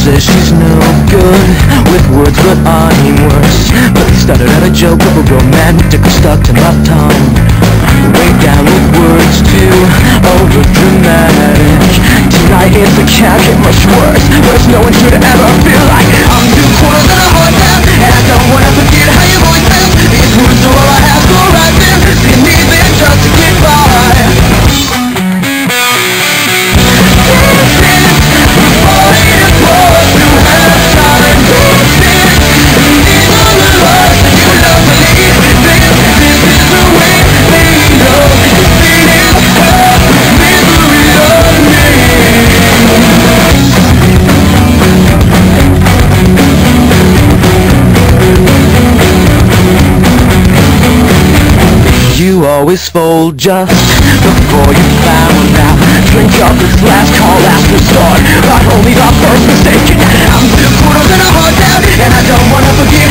says she's no good with words, but I'm worse. But he started out a joke of a romantic stuck to my tongue. Way down with words too over dramatic. Tonight is the can't get much worse. Worse, no one should ever feel like I'm 2/4 in a heart now, and I don't wanna forget how your voice sounds. These words are all I have to write down. See me there just to get by. You always fold just before you found out. Drink up this last call, last resort, but only the first mistake. I'm 2/4 in a heart down, and I don't wanna forget